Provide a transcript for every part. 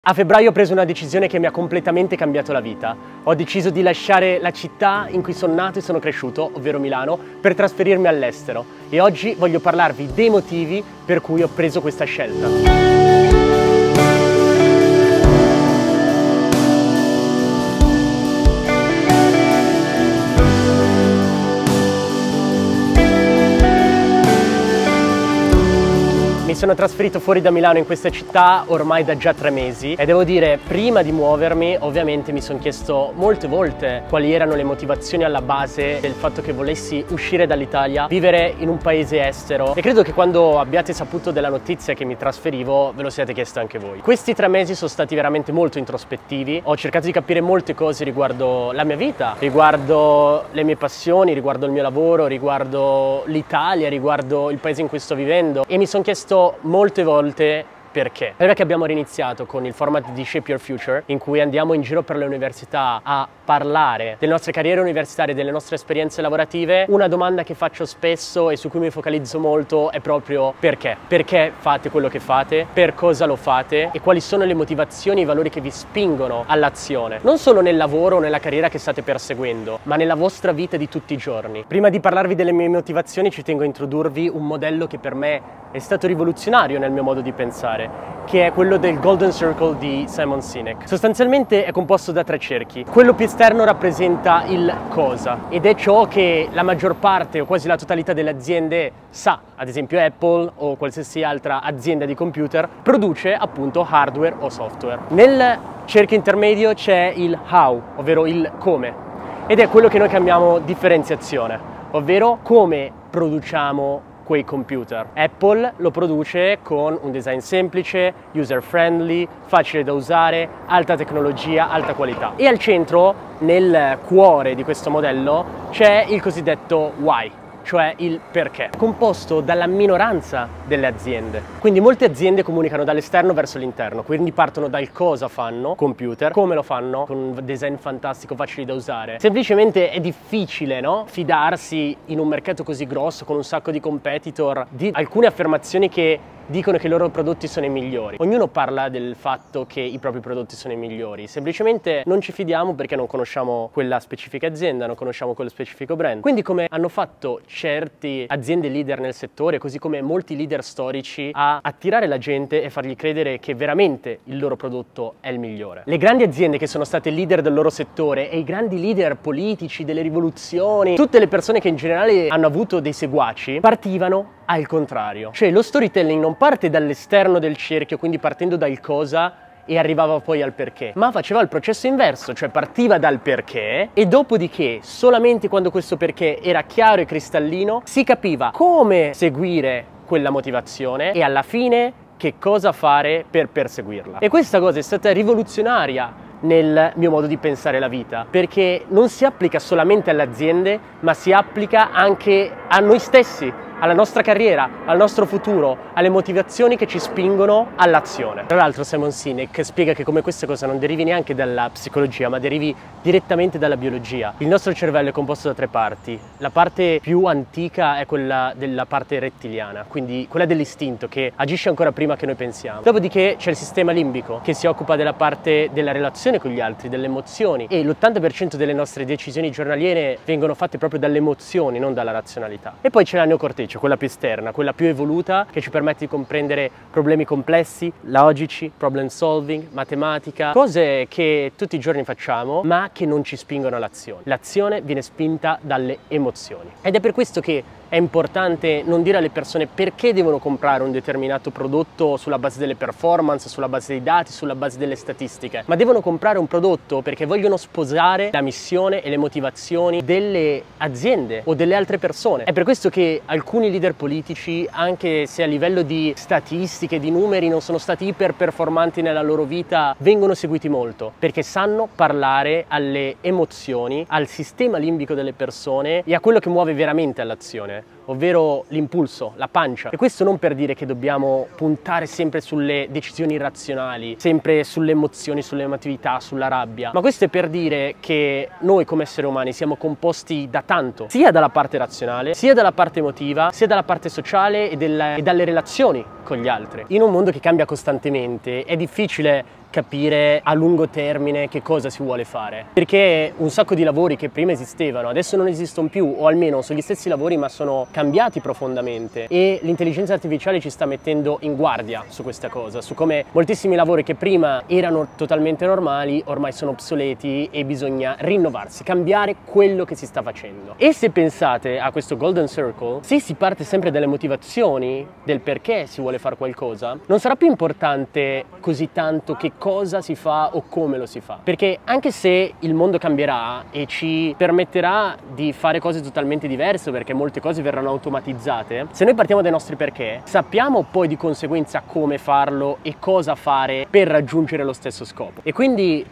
A febbraio ho preso una decisione che mi ha completamente cambiato la vita. Ho deciso di lasciare la città in cui sono nato e sono cresciuto, ovvero Milano, per trasferirmi all'estero. E oggi voglio parlarvi dei motivi per cui ho preso questa scelta. Mi sono trasferito fuori da Milano in questa città ormai da già 3 mesi e devo dire, prima di muovermi ovviamente mi sono chiesto molte volte quali erano le motivazioni alla base del fatto che volessi uscire dall'Italia, vivere in un paese estero, e credo che quando abbiate saputo della notizia che mi trasferivo ve lo siate chiesto anche voi. Questi 3 mesi sono stati veramente molto introspettivi, ho cercato di capire molte cose riguardo la mia vita, riguardo le mie passioni, riguardo il mio lavoro, riguardo l'Italia, riguardo il paese in cui sto vivendo, e mi sono chiesto molte volte perché. Perché abbiamo riniziato con il format di Shape Your Future, in cui andiamo in giro per le università a parlare delle nostre carriere universitarie, delle nostre esperienze lavorative. Una domanda che faccio spesso e su cui mi focalizzo molto è proprio perché. Perché fate quello che fate, per cosa lo fate e quali sono le motivazioni e i valori che vi spingono all'azione. Non solo nel lavoro o nella carriera che state perseguendo, ma nella vostra vita di tutti i giorni. Prima di parlarvi delle mie motivazioni ci tengo a introdurvi un modello che per me è stato rivoluzionario nel mio modo di pensare, che è quello del Golden Circle di Simon Sinek. Sostanzialmente è composto da 3 cerchi. Quello più esterno rappresenta il cosa, ed è ciò che la maggior parte o quasi la totalità delle aziende sa. Ad esempio Apple o qualsiasi altra azienda di computer produce appunto hardware o software. Nel cerchio intermedio c'è il how, ovvero il come, ed è quello che noi chiamiamo differenziazione, ovvero come produciamo quei computer. Apple lo produce con un design semplice, user friendly, facile da usare, alta tecnologia, alta qualità. E al centro, nel cuore di questo modello, c'è il cosiddetto why, cioè il perché, composto dalla minoranza delle aziende. Quindi molte aziende comunicano dall'esterno verso l'interno, quindi partono dal cosa fanno, computer, come lo fanno, con un design fantastico, facili da usare. Semplicemente è difficile, no? Fidarsi in un mercato così grosso, con un sacco di competitor, di alcune affermazioni che dicono che i loro prodotti sono i migliori. Ognuno parla del fatto che i propri prodotti sono i migliori, semplicemente non ci fidiamo perché non conosciamo quella specifica azienda, non conosciamo quello specifico brand. Quindi, come hanno fatto certe aziende leader nel settore, così come molti leader storici, a attirare la gente e fargli credere che veramente il loro prodotto è il migliore. Le grandi aziende che sono state leader del loro settore e i grandi leader politici delle rivoluzioni, tutte le persone che in generale hanno avuto dei seguaci, partivano al contrario. Cioè lo storytelling non parte dall'esterno del cerchio, quindi partendo dal cosa e arrivava poi al perché, ma faceva il processo inverso, cioè partiva dal perché e dopodiché, solamente quando questo perché era chiaro e cristallino, si capiva come seguire quella motivazione e alla fine che cosa fare per perseguirla. E questa cosa è stata rivoluzionaria nel mio modo di pensare la vita, perché non si applica solamente alle aziende, ma si applica anche a noi stessi, alla nostra carriera, al nostro futuro, alle motivazioni che ci spingono all'azione. Tra l'altro Simon Sinek spiega che come questa cosa non derivi neanche dalla psicologia, ma derivi direttamente dalla biologia. Il nostro cervello è composto da 3 parti. La parte più antica è quella della parte rettiliana, quindi quella dell'istinto, che agisce ancora prima che noi pensiamo. Dopodiché c'è il sistema limbico, che si occupa della parte della relazione con gli altri, delle emozioni, e l'80% delle nostre decisioni giornaliere vengono fatte proprio dalle emozioni, non dalla razionalità. E poi c'è la neocorteccia, quella più esterna, quella più evoluta, che ci permette di comprendere problemi complessi, logici, problem solving, matematica, cose che tutti i giorni facciamo ma che non ci spingono all'azione. L'azione viene spinta dalle emozioni, ed è per questo che è importante non dire alle persone perché devono comprare un determinato prodotto sulla base delle performance, sulla base dei dati, sulla base delle statistiche, ma devono comprare un prodotto perché vogliono sposare la missione e le motivazioni delle aziende o delle altre persone. È per questo che alcuni leader politici, anche se a livello di statistiche, di numeri, non sono stati iper performanti nella loro vita, vengono seguiti molto, perché sanno parlare alle emozioni, al sistema limbico delle persone e a quello che muove veramente all'azione, ovvero l'impulso, la pancia. E questo non per dire che dobbiamo puntare sempre sulle decisioni irrazionali, sempre sulle emozioni, sull'emotività, sulla rabbia, ma questo è per dire che noi come esseri umani siamo composti da tanto, sia dalla parte razionale, sia dalla parte emotiva, sia dalla parte sociale e dalle relazioni con gli altri. In un mondo che cambia costantemente è difficile capire a lungo termine che cosa si vuole fare, perché un sacco di lavori che prima esistevano adesso non esistono più, o almeno sono gli stessi lavori ma sono cambiati profondamente, e l'intelligenza artificiale ci sta mettendo in guardia su questa cosa, su come moltissimi lavori che prima erano totalmente normali ormai sono obsoleti e bisogna rinnovarsi, cambiare quello che si sta facendo. E se pensate a questo Golden Circle, se si parte sempre dalle motivazioni del perché si vuole fare qualcosa, non sarà più importante così tanto che cosa si fa o come lo si fa, perché anche se il mondo cambierà e ci permetterà di fare cose totalmente diverse, perché molte cose verranno automatizzate, se noi partiamo dai nostri perché, sappiamo poi di conseguenza come farlo e cosa fare per raggiungere lo stesso scopo. E quindi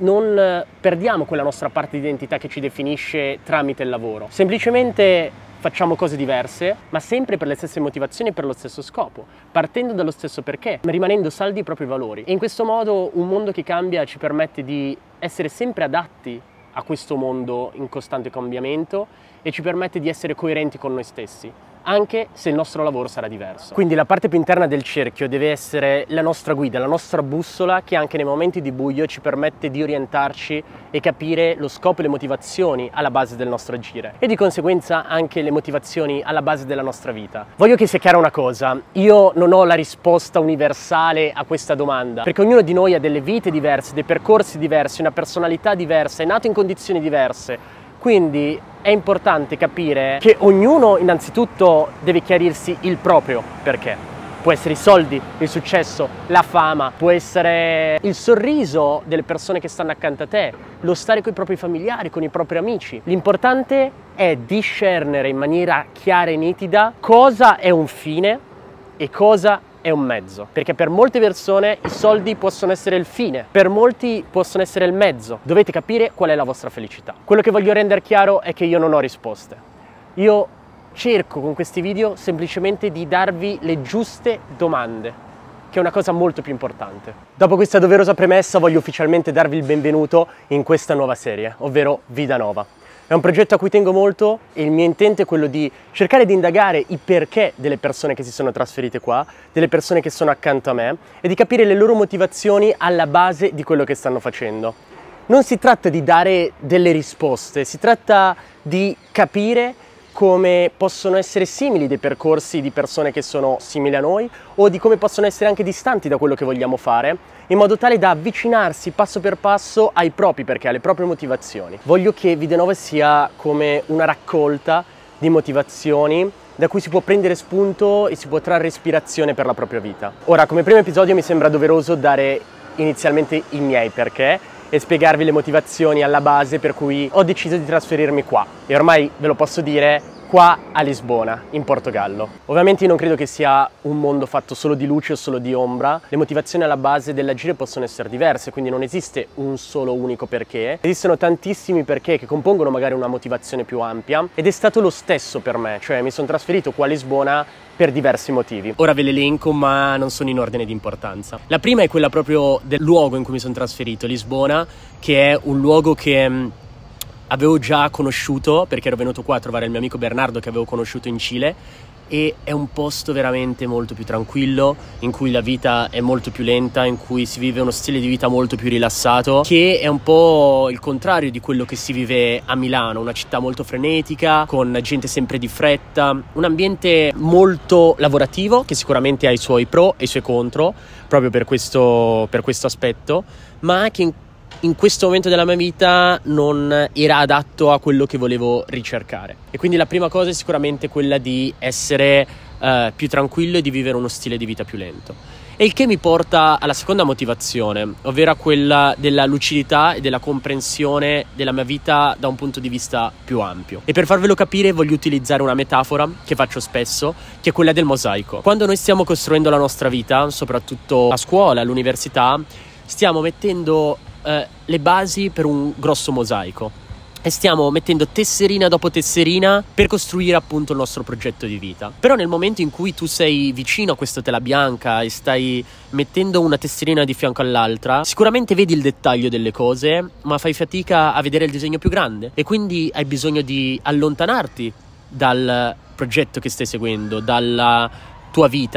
non perdiamo quella nostra parte di identità che ci definisce tramite il lavoro, semplicemente facciamo cose diverse, ma sempre per le stesse motivazioni e per lo stesso scopo, partendo dallo stesso perché, rimanendo saldi i propri valori. E in questo modo un mondo che cambia ci permette di essere sempre adatti a questo mondo in costante cambiamento e ci permette di essere coerenti con noi stessi, anche se il nostro lavoro sarà diverso. Quindi la parte più interna del cerchio deve essere la nostra guida, la nostra bussola, che anche nei momenti di buio ci permette di orientarci e capire lo scopo e le motivazioni alla base del nostro agire, e di conseguenza anche le motivazioni alla base della nostra vita. Voglio che sia chiara una cosa: io non ho la risposta universale a questa domanda, perché ognuno di noi ha delle vite diverse, dei percorsi diversi, una personalità diversa, è nato in condizioni diverse. Quindi è importante capire che ognuno innanzitutto deve chiarirsi il proprio perché. Può essere i soldi, il successo, la fama, può essere il sorriso delle persone che stanno accanto a te, lo stare con i propri familiari, con i propri amici. L'importante è discernere in maniera chiara e nitida cosa è un fine e cosa è un mezzo, perché per molte persone i soldi possono essere il fine, per molti possono essere il mezzo. Dovete capire qual è la vostra felicità. Quello che voglio rendere chiaro è che io non ho risposte. Io cerco con questi video semplicemente di darvi le giuste domande, che è una cosa molto più importante. Dopo questa doverosa premessa voglio ufficialmente darvi il benvenuto in questa nuova serie, ovvero Vida Nova. È un progetto a cui tengo molto e il mio intento è quello di cercare di indagare i perché delle persone che si sono trasferite qua, delle persone che sono accanto a me, e di capire le loro motivazioni alla base di quello che stanno facendo. Non si tratta di dare delle risposte, si tratta di capire come possono essere simili dei percorsi di persone che sono simili a noi, o di come possono essere anche distanti da quello che vogliamo fare, in modo tale da avvicinarsi passo per passo ai propri perché, alle proprie motivazioni. Voglio che Vida Nova sia come una raccolta di motivazioni da cui si può prendere spunto e si può trarre ispirazione per la propria vita. Ora, come primo episodio mi sembra doveroso dare inizialmente i miei perché e spiegarvi le motivazioni alla base per cui ho deciso di trasferirmi qua, e ormai ve lo posso dire, qua a Lisbona, in Portogallo. Ovviamente io non credo che sia un mondo fatto solo di luce o solo di ombra, le motivazioni alla base dell'agire possono essere diverse, quindi non esiste un solo unico perché, esistono tantissimi perché che compongono magari una motivazione più ampia, ed è stato lo stesso per me, cioè mi sono trasferito qua a Lisbona per diversi motivi. Ora ve le elenco, ma non sono in ordine di importanza. La prima è quella proprio del luogo in cui mi sono trasferito, Lisbona, che è un luogo che avevo già conosciuto perché ero venuto qua a trovare il mio amico Bernardo che avevo conosciuto in Cile, e è un posto veramente molto più tranquillo, in cui la vita è molto più lenta, in cui si vive uno stile di vita molto più rilassato, che è un po' il contrario di quello che si vive a Milano, una città molto frenetica, con gente sempre di fretta, un ambiente molto lavorativo che sicuramente ha i suoi pro e i suoi contro proprio per questo aspetto, ma che in questo momento della mia vita non era adatto a quello che volevo ricercare. E quindi la prima cosa è sicuramente quella di essere più tranquillo e di vivere uno stile di vita più lento. E il che mi porta alla seconda motivazione, ovvero quella della lucidità e della comprensione della mia vita da un punto di vista più ampio. E per farvelo capire voglio utilizzare una metafora che faccio spesso, che è quella del mosaico. Quando noi stiamo costruendo la nostra vita, soprattutto a scuola, all'università, stiamo mettendo le basi per un grosso mosaico e stiamo mettendo tesserina dopo tesserina per costruire appunto il nostro progetto di vita. Però nel momento in cui tu sei vicino a questa tela bianca e stai mettendo una tesserina di fianco all'altra, sicuramente vedi il dettaglio delle cose, ma fai fatica a vedere il disegno più grande, e quindi hai bisogno di allontanarti dal progetto che stai seguendo, dalla tua vita,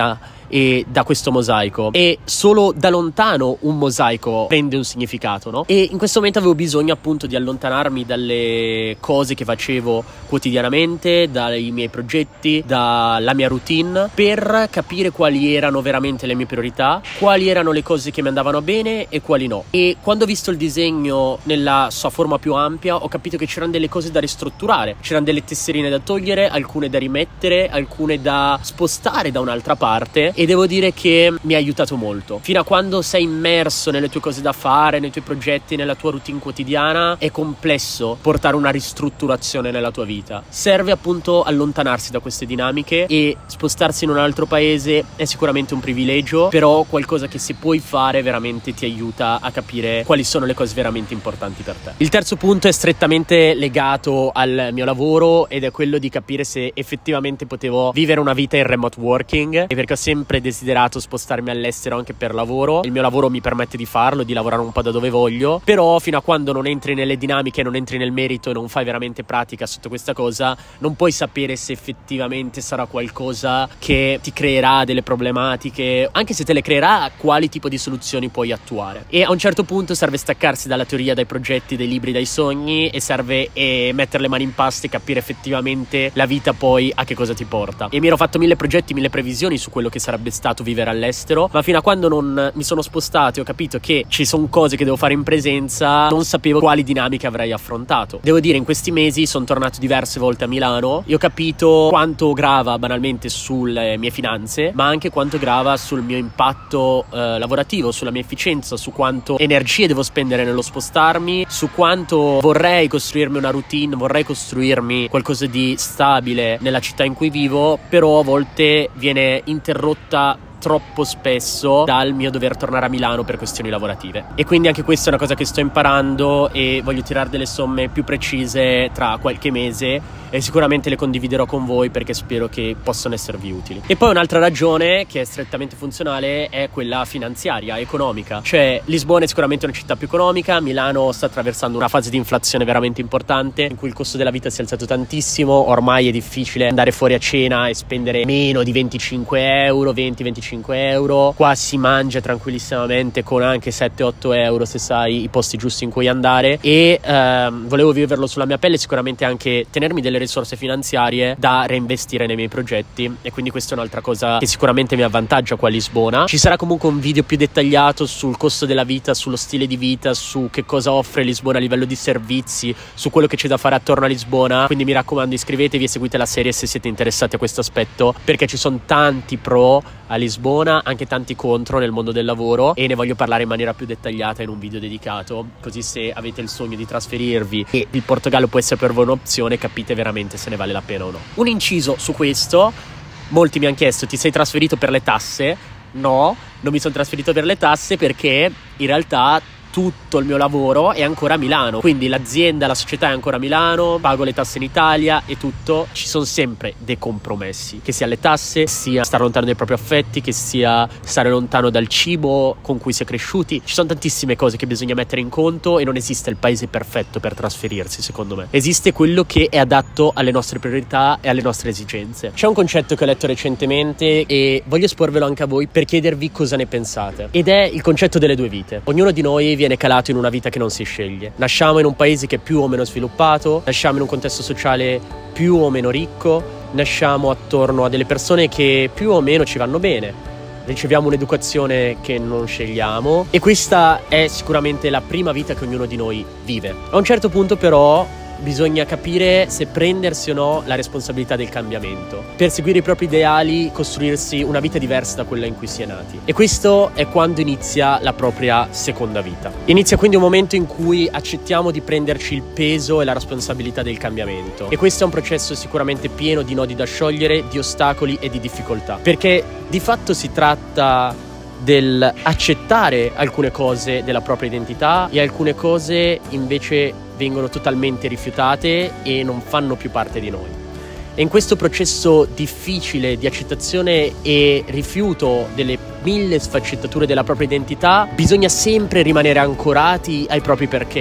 e da questo mosaico, e solo da lontano un mosaico prende un significato, no? E in questo momento avevo bisogno appunto di allontanarmi dalle cose che facevo quotidianamente, dai miei progetti, dalla mia routine, per capire quali erano veramente le mie priorità, quali erano le cose che mi andavano bene e quali no. E quando ho visto il disegno nella sua forma più ampia, ho capito che c'erano delle cose da ristrutturare, c'erano delle tesserine da togliere, alcune da rimettere, alcune da spostare da un'altra parte, e devo dire che mi ha aiutato molto. Fino a quando sei immerso nelle tue cose da fare, nei tuoi progetti, nella tua routine quotidiana, è complesso portare una ristrutturazione nella tua vita. Serve appunto allontanarsi da queste dinamiche, e spostarsi in un altro paese è sicuramente un privilegio, però qualcosa che se puoi fare veramente ti aiuta a capire quali sono le cose veramente importanti per te. Il terzo punto è strettamente legato al mio lavoro, ed è quello di capire se effettivamente potevo vivere una vita in remote working, e perché ho sempre desiderato spostarmi all'estero anche per lavoro. Il mio lavoro mi permette di farlo, di lavorare un po' da dove voglio, però fino a quando non entri nelle dinamiche, non entri nel merito e non fai veramente pratica sotto questa cosa, non puoi sapere se effettivamente sarà qualcosa che ti creerà delle problematiche. Anche se te le creerà, quali tipo di soluzioni puoi attuare. E a un certo punto serve staccarsi dalla teoria, dai progetti, dai libri, dai sogni, e serve mettere le mani in pasta e capire effettivamente la vita poi a che cosa ti porta. E mi ero fatto 1000 progetti, 1000 previsioni su quello che sarebbe stato vivere all'estero, ma fino a quando non mi sono spostato e ho capito che ci sono cose che devo fare in presenza, non sapevo quali dinamiche avrei affrontato. Devo dire, in questi mesi sono tornato diverse volte a Milano e ho capito quanto grava banalmente sulle mie finanze, ma anche quanto grava sul mio impatto lavorativo, sulla mia efficienza, su quanto energie devo spendere nello spostarmi, su quanto vorrei costruirmi una routine, vorrei costruirmi qualcosa di stabile nella città in cui vivo, però a volte viene interrotta troppo spesso dal mio dover tornare a Milano per questioni lavorative. E quindi anche questa è una cosa che sto imparando, e voglio tirare delle somme più precise tra qualche mese, e sicuramente le condividerò con voi perché spero che possano esservi utili. E poi un'altra ragione che è strettamente funzionale è quella finanziaria, economica. Cioè, Lisbona è sicuramente una città più economica, Milano sta attraversando una fase di inflazione veramente importante, in cui il costo della vita si è alzato tantissimo. Ormai è difficile andare fuori a cena e spendere meno di 25 euro, 20-25 euro. Qua si mangia tranquillissimamente con anche 7-8 euro se sai i posti giusti in cui andare, e volevo viverlo sulla mia pelle, sicuramente anche tenermi delle risorse finanziarie da reinvestire nei miei progetti, e quindi questa è un'altra cosa che sicuramente mi avvantaggia qua a Lisbona. Ci sarà comunque un video più dettagliato sul costo della vita, sullo stile di vita, su che cosa offre Lisbona a livello di servizi, su quello che c'è da fare attorno a Lisbona, quindi mi raccomando, iscrivetevi e seguite la serie se siete interessati a questo aspetto, perché ci sono tanti pro a Lisbona, anche tanti contro nel mondo del lavoro, e ne voglio parlare in maniera più dettagliata in un video dedicato, così se avete il sogno di trasferirvi e il Portogallo può essere per voi un'opzione, capite veramente se ne vale la pena o no. Un inciso su questo: molti mi hanno chiesto: ti sei trasferito per le tasse? No, non mi sono trasferito per le tasse, perché in realtà tutto il mio lavoro è ancora a Milano, quindi l'azienda, la società è ancora a Milano, pago le tasse in Italia e tutto. Ci sono sempre dei compromessi, che sia le tasse, sia stare lontano dai propri affetti, che sia stare lontano dal cibo con cui si è cresciuti. Ci sono tantissime cose che bisogna mettere in conto, e non esiste il paese perfetto per trasferirsi, secondo me. Esiste quello che è adatto alle nostre priorità e alle nostre esigenze. C'è un concetto che ho letto recentemente e voglio esporvelo anche a voi per chiedervi cosa ne pensate, ed è il concetto delle due vite. Ognuno di noi viene calato in una vita che non si sceglie. Nasciamo in un paese che è più o meno sviluppato, nasciamo in un contesto sociale più o meno ricco, nasciamo attorno a delle persone che più o meno ci vanno bene, riceviamo un'educazione che non scegliamo, e questa è sicuramente la prima vita che ognuno di noi vive. A un certo punto però bisogna capire se prendersi o no la responsabilità del cambiamento, per seguire i propri ideali, costruirsi una vita diversa da quella in cui si è nati. E questo è quando inizia la propria seconda vita. Inizia quindi un momento in cui accettiamo di prenderci il peso e la responsabilità del cambiamento, e questo è un processo sicuramente pieno di nodi da sciogliere, di ostacoli e di difficoltà, perché di fatto si tratta del accettare alcune cose della propria identità, e alcune cose invece vengono totalmente rifiutate e non fanno più parte di noi. E in questo processo difficile di accettazione e rifiuto delle 1000 sfaccettature della propria identità bisogna sempre rimanere ancorati ai propri perché.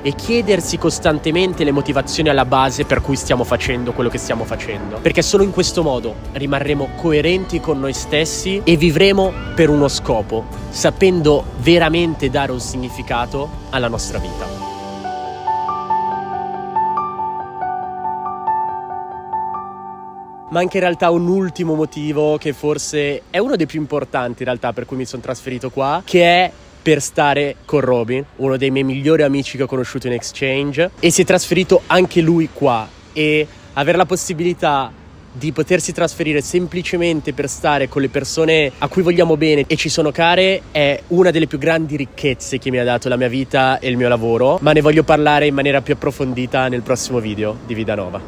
e chiedersi costantemente le motivazioni alla base per cui stiamo facendo quello che stiamo facendo, perché solo in questo modo rimarremo coerenti con noi stessi e vivremo per uno scopo, sapendo veramente dare un significato alla nostra vita. Ma anche in realtà un ultimo motivo, che forse è uno dei più importanti in realtà per cui mi sono trasferito qua, che è per stare con Robin, uno dei miei migliori amici che ho conosciuto in exchange, e si è trasferito anche lui qua, e avere la possibilità di potersi trasferire semplicemente per stare con le persone a cui vogliamo bene e ci sono care è una delle più grandi ricchezze che mi ha dato la mia vita e il mio lavoro, ma ne voglio parlare in maniera più approfondita nel prossimo video di Vida Nova.